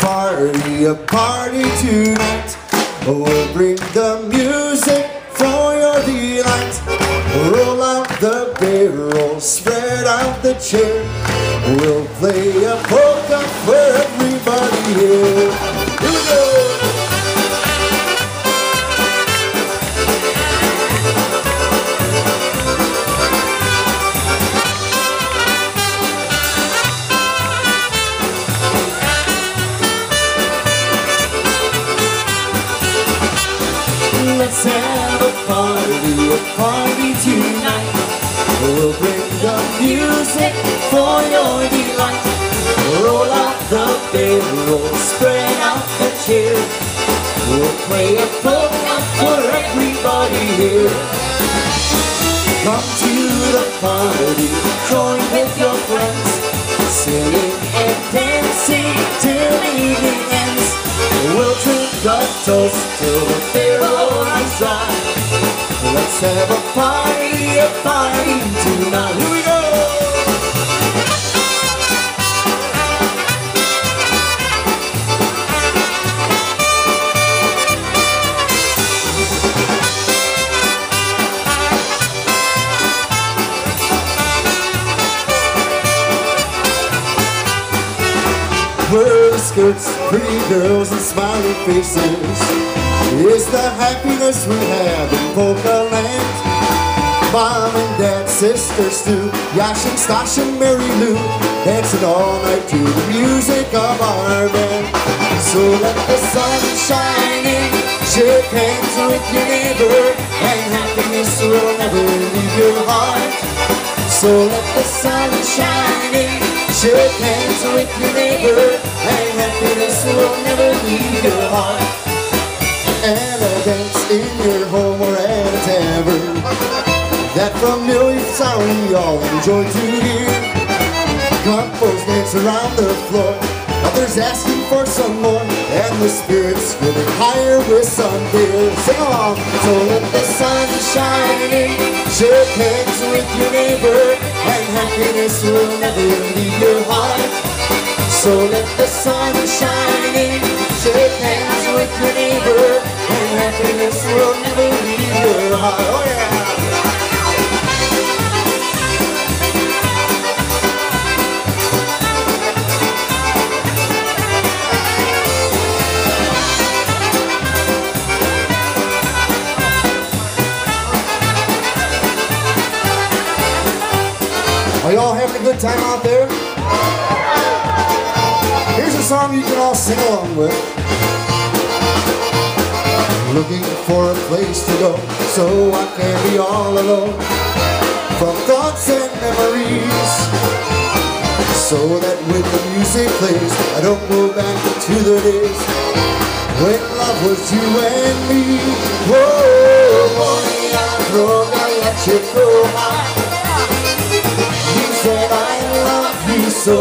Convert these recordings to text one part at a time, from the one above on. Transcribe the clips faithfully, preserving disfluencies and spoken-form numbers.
party, a party tonight. We'll bring the music for your delight. Roll out the barrel, spread out the chair. We'll play a polka for everybody here. Here we go! Let's have a party, a party tonight. We'll bring the music for your delight. Roll out the barrel, spread out the chair. We'll play a polka for everybody here. Come to the party, join with your friends, singing and dancing till the evening ends. We'll drink a toast till the barrel runs dry. Let's have a party, a party tonight. Here we go! Pearly skirts, pretty girls and smiling faces. It's the happiness we have in Polka Land. Mom and Dad, sisters too, Yash and Stash and Mary Lou, dancing all night to the music of our band. So let the sun shine in, shake hands with your neighbor, and happiness will never leave your heart. So let the sun shine in, shake hands with your neighbor, and happiness will never leave your heart. And a dance in your home or at a tavern, that familiar sound we all enjoy to hear. Couples dance around the floor, others asking for some more, and the spirits getting higher with some beer. Sing along! So let the sun shine in, shake hands with your neighbor, and happiness will never leave your heart. So let the sun shine in, shake hands with your neighbor, and happiness will never leave your heart. Oh yeah! Are y'all having a good time out there? Here's a song you can all sing along with. Looking for a place to go, so I can't be all alone, from thoughts and memories, so that when the music plays, I don't go back to the days when love was you and me. Whoa, moja droga, ja cię kocham. You said I love you so.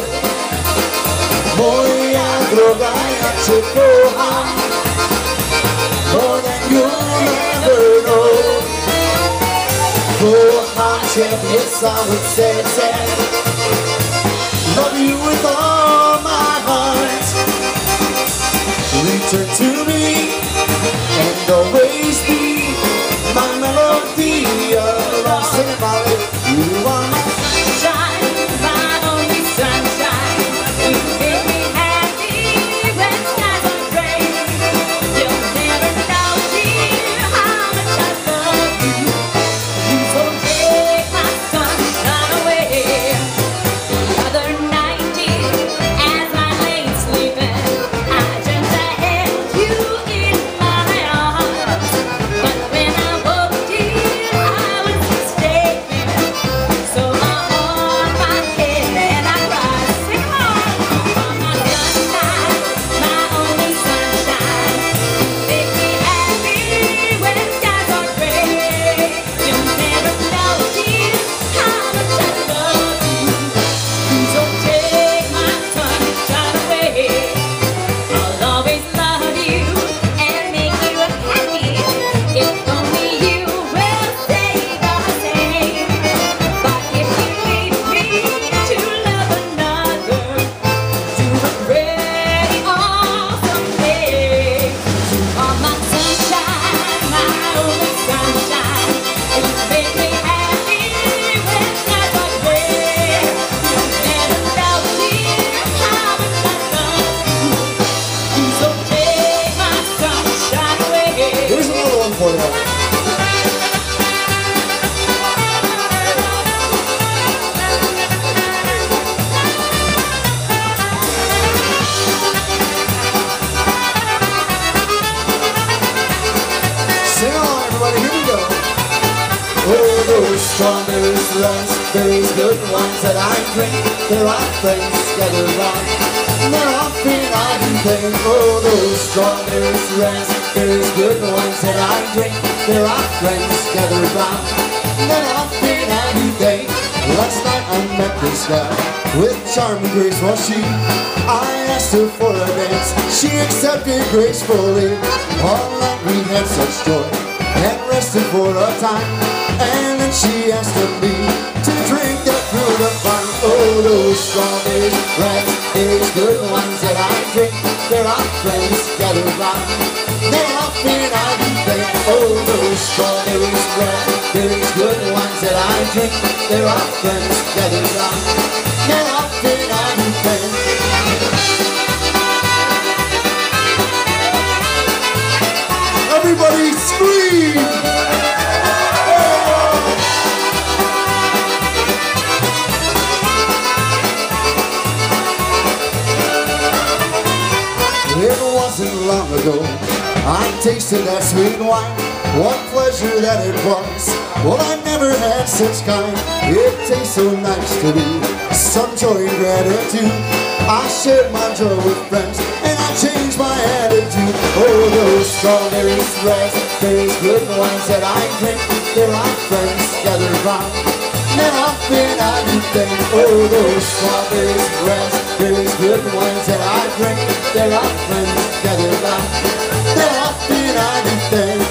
Moja droga, ja cię kocham, more than you'll ever know. Kocham ciebie całym sercem, love you with all my heart. Return to me and always be my melody. Around singing about it, you are my sunshine, my only sunshine. You make me happy when skies are gray. You'll never know, dear, how much I love you. You won't take my sunshine away. The other night for you. Sing on, everybody, here we go. Oh, those strawberries, raspberries, good ones that I drink. There are friends gathered round. They're often I do think. Oh, those strawberries, raspberries, good ones that I drink. There are friends gathered round. They're often I do think. Last night I met this gal with charming grace. Well, she, I asked her for a dance. She accepted gracefully. All night we had such joy and rested for a time. And then she asked of me to drink that through the fire. Oh, those strawberries, raspberries, good ones that I drink. There are friends gathered round. They're often I do think. Oh, those strawberries, raspberries, good ones that I drink. There are friends gathered round. They're often I do think. Everybody scream! It wasn't long ago I tasted that sweet wine. What pleasure that it was. Well, I never had such kind. It tastes so nice to me. Some joy and gratitude. I shared my joy with friends, and I changed my attitude. Oh, those strawberries, raspberries, good ones that I drink. There are friends gathered round. They're often I do think. Oh, those strawberries, raspberries, good ones that I drink. There are friends gathered round. They're often I do think.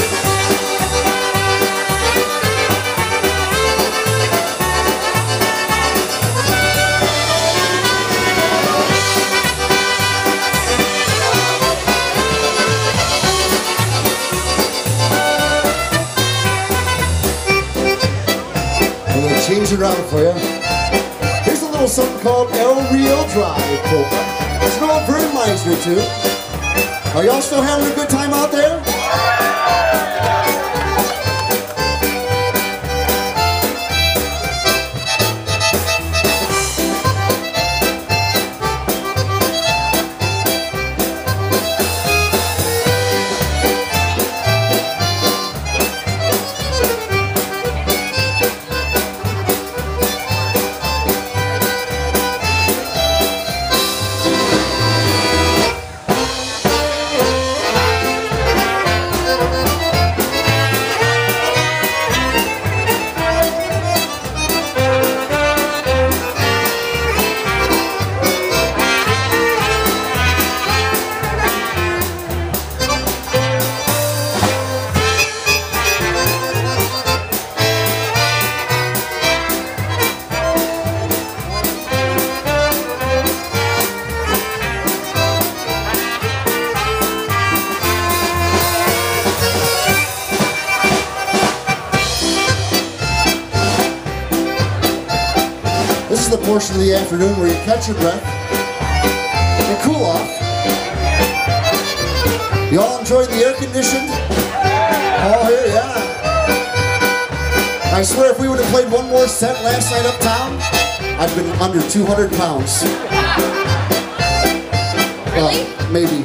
Change it around for you. Here's a little something called El Rio Drive Polka. It's going very Meisner too. Are y'all still having a good time out there? This is the portion of the afternoon where you catch your breath and cool off. You all enjoyed the air conditioned? All here, yeah. I swear if we would have played one more set last night uptown, I'd been under two hundred pounds. Really? Uh, maybe.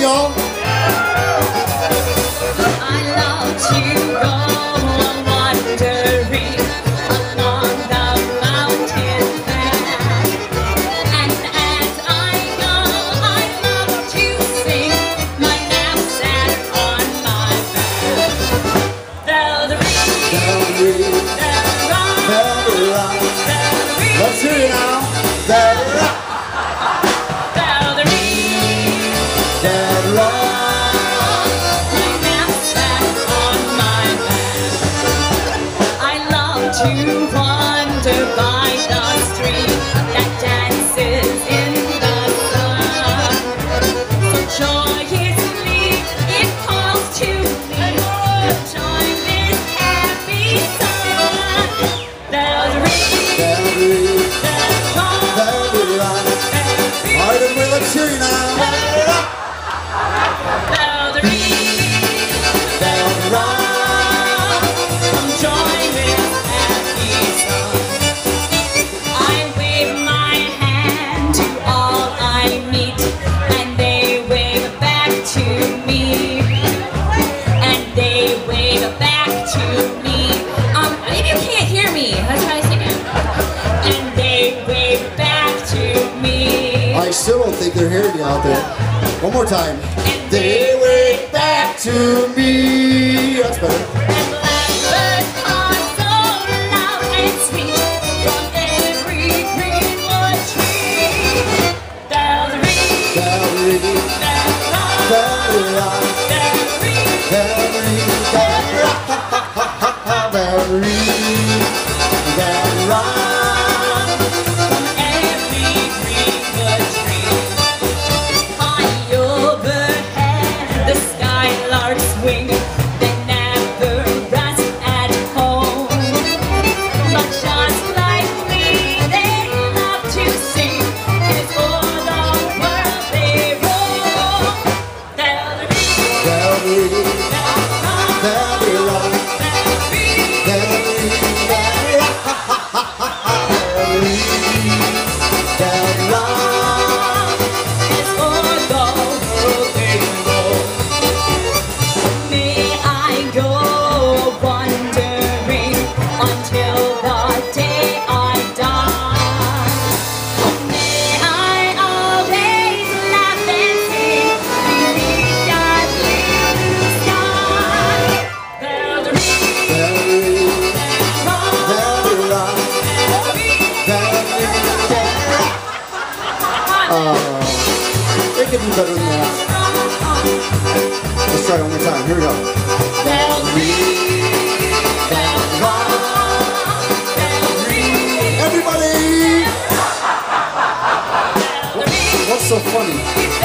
y'all. I love to go wandering along the mountain path, and as I go, I love to sing my knapsack on my back. Valerie, Valerie, Valerie, Valerie. Let's hear it now. Valerie, Valerie, Valerie. my knapsack on my back. I love to wander by the stream that dances in the sun. So joyously it calls to me to join this happy song. Valerie, Valerie, Valerie, Valerie. All right, everybody, let's hear you now. Valerie, Valerie, Valerie. come join this happy song. I wave my hand to all I meet, and they wave back to me, and they wave back to me. Um, maybe you can't hear me. Let's try singing. And they wave back to me. I still don't think they're hearing you out there. One more time. And They wave back to me. That's better. And blackbirds are so loud and sweet from every greenwood tree. Valerie, Valerie, Valerie, Valerie, Valerie, Valerie, Valerie, Valerie. from every greenwood tree. High overhead, the skylarks swing. They never rest at home. But just like me, they love to sing. It's for the world they roam. Valerie, Valerie, Valerie, Valerie, Valerie, it's for the world they roam. May I go wandering until the day I die. May I always laugh and sing beneath that blue sky. Valerie, They could do better than that. Let's try it one more time. Here we go. Everybody! What's so funny?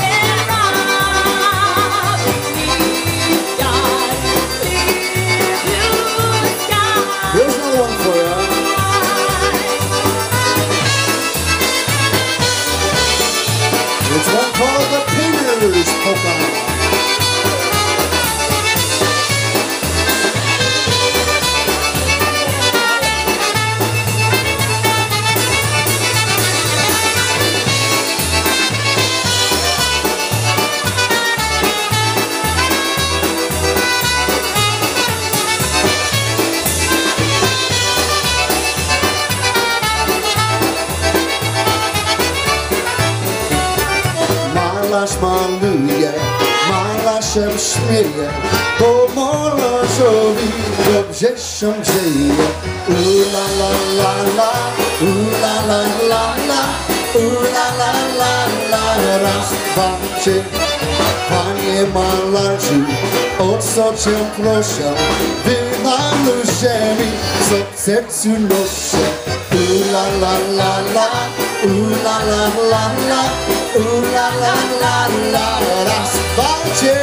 Here's another one for you. It's one called the Painter's Polka. Malaś maluje, malaś śmieje, bo malarzowi dobrze się dzieje. Ula la la la, ula la la la, ula la la la. Raz, dwa, trzy. Panie malarzu, o co cię proszę? Wymaluj mi, co w sercu noszę. Ula la la la, ula la la la, ula la la la. Raz, dwa, trzy.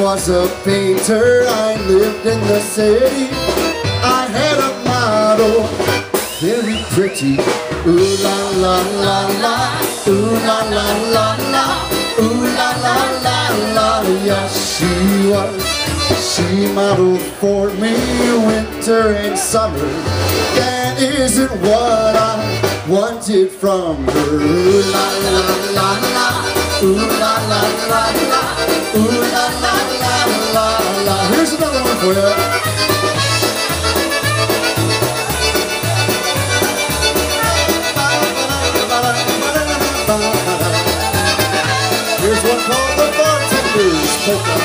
was a painter, I lived in the city. I had a model, very pretty. Ooh la la la la, ooh la la la la, ooh la la la la. Yes, she was. She modeled for me winter and summer. That isn't what I wanted from her. Ooh la la la la, ooh la la la la, ooh la la la la la. Here's another one for you. Here's one called the Bartender's Polka.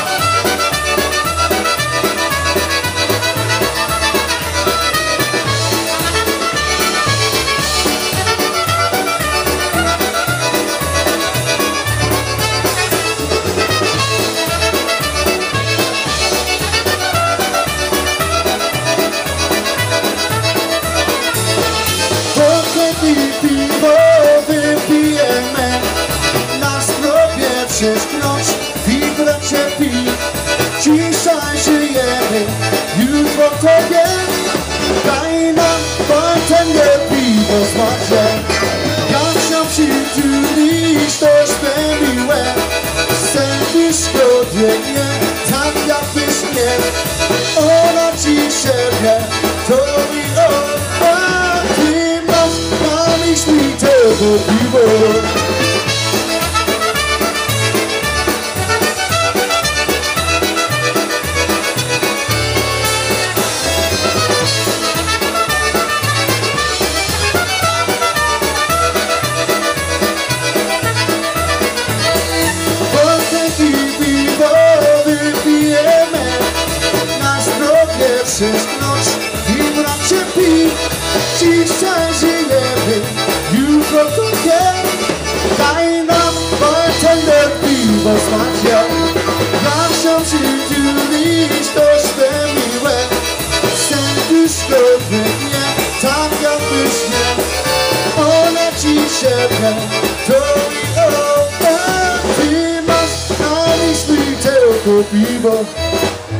Wibrać pi, dzisiaj żyjemy, jutro tobie. Daj nam bartender piwo smacznie. Jak się przytulisz, to śpiewimy. Serduszko biegnie, tak jakbyś nie. Ona ci szepnie, to i ona. Ty masz na myśli tego piwo. Noc i bracie pi, dzisiaj żyjemy, jutro to nie. Daj nam bartender piwo smacznie. Jak się przytulisz, to śpiewimy. Serduszko biegnie, tak jakbyś nie. Ona ci szepnie, to i ona. Ty masz na myśli tylko piwo.